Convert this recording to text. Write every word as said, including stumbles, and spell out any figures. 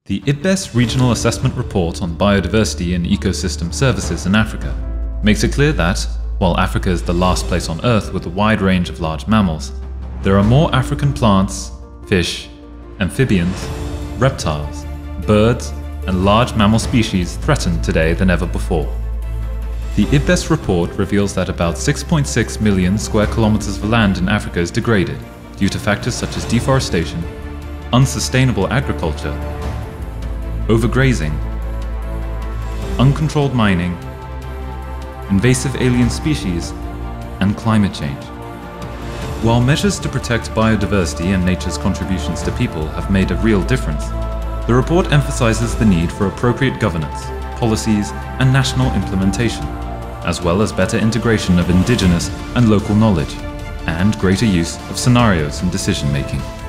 The I P B E S Regional Assessment Report on Biodiversity and Ecosystem Services in Africa makes it clear that, while Africa is the last place on Earth with a wide range of large mammals, there are more African plants, fish, amphibians, reptiles, birds, and large mammal species threatened today than ever before. The I P B E S report reveals that about six point six million square kilometers of land in Africa is degraded due to factors such as deforestation, unsustainable agriculture, overgrazing, uncontrolled mining, invasive alien species, and climate change. While measures to protect biodiversity and nature's contributions to people have made a real difference, the report emphasizes the need for appropriate governance, policies, and national implementation, as well as better integration of indigenous and local knowledge, and greater use of scenarios in decision-making.